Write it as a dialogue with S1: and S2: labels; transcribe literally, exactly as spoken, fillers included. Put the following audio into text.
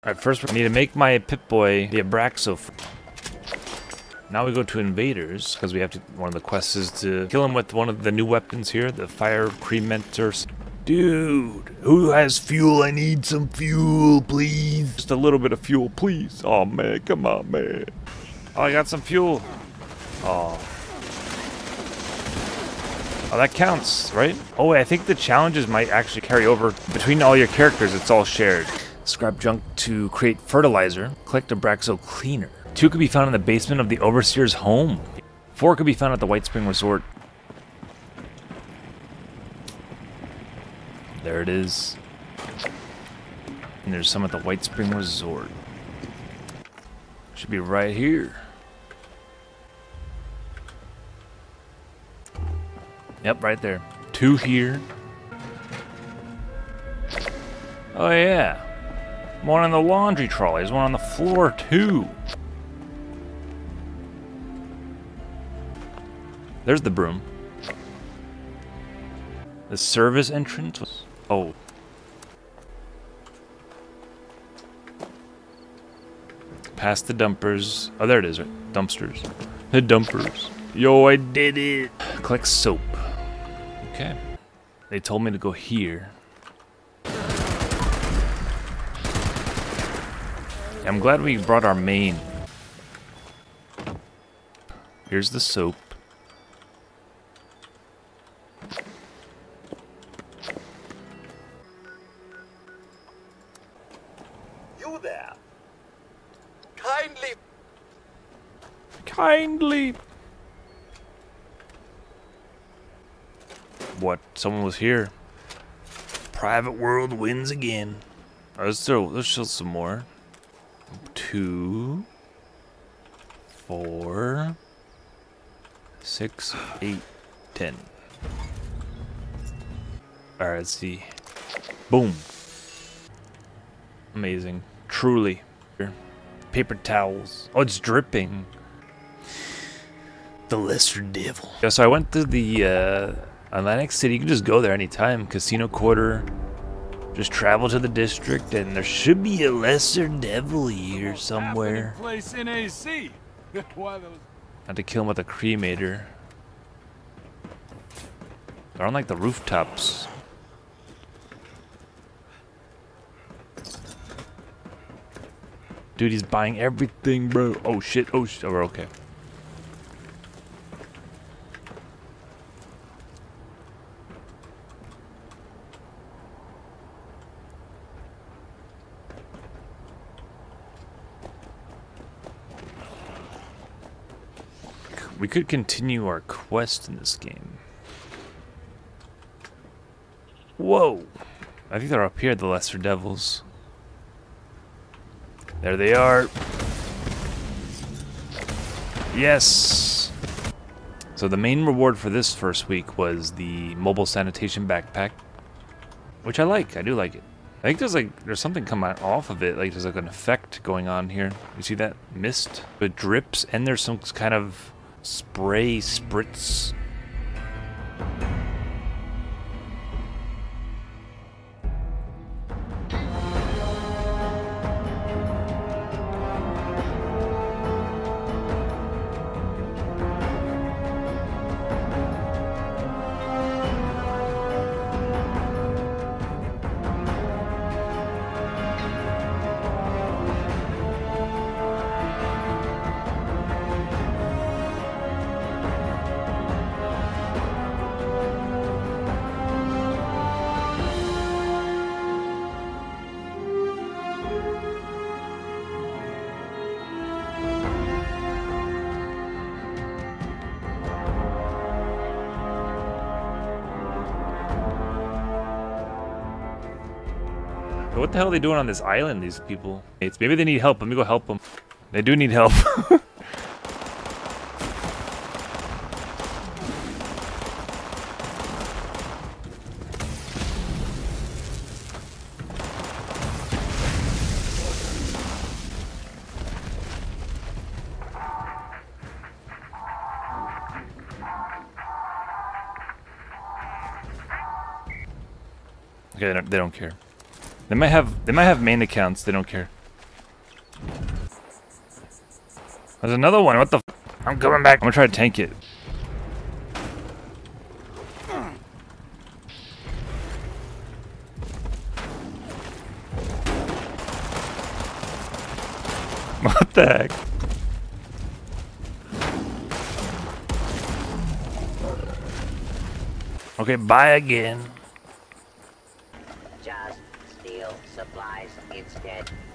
S1: Alright, first we need to make my Pip-Boy the Abraxo. Now we go to Invaders, because we have to, one of the quests is to kill him with one of the new weapons here, the Fire Cremator. Dude, who has fuel? I need some fuel, please. Just a little bit of fuel, please. Oh man, come on, man. Oh, I got some fuel. Oh. Oh, that counts, right? Oh, wait, I think the challenges might actually carry over between all your characters. It's all shared. Scrap junk to create fertilizer. Collect Abraxo cleaner. Two could be found in the basement of the Overseer's home. Four could be found at the White Spring Resort. There it is. And there's some at the White Spring Resort. Should be right here. Yep, right there. Two here. Oh yeah. One on the laundry trolley. There's one on the floor too. There's the broom. The service entrance was... Oh. Past the dumpers. Oh, there it is, right? Dumpsters. The dumpers. Yo, I did it. Collect soap. Okay. They told me to go here. I'm glad we brought our main. Here's the soap.
S2: You there? Kindly.
S1: Kindly. What? Someone was here. Private World wins again. Oh, let's throw. Let's show some more. Two, four, six, eight, ten. All right, let's see. Boom. Amazing. Truly. Paper towels. Oh, it's dripping. The Lesser Devil. Yeah, so I went to the uh, Atlantic City. You can just go there anytime. Casino Quarter. Just travel to the district, and there should be a Lesser Devil here somewhere.
S3: Place in A C. Why those?
S1: I had to kill him with a cremator. They're on like the rooftops. Dude, he's buying everything, bro. Oh shit! Oh shit! Oh, we're okay. We could continue our quest in this game. Whoa! I think they're up here, the Lesser Devils. There they are. Yes! So the main reward for this first week was the mobile sanitation backpack, which I like. I do like it. I think there's like there's something coming off of it. Like there's like an effect going on here. You see that mist? It drips, and there's some kind of spray spritz. What the hell are they doing on this island, these people? It's, maybe they need help. Let me go help them. They do need help. Okay, they don't, they don't care. They might have they might have main accounts. They don't care. There's another one. What the? F I'm coming back. I'm gonna try to tank it. What the heck? Okay, bye again.
S4: Just steal supplies instead.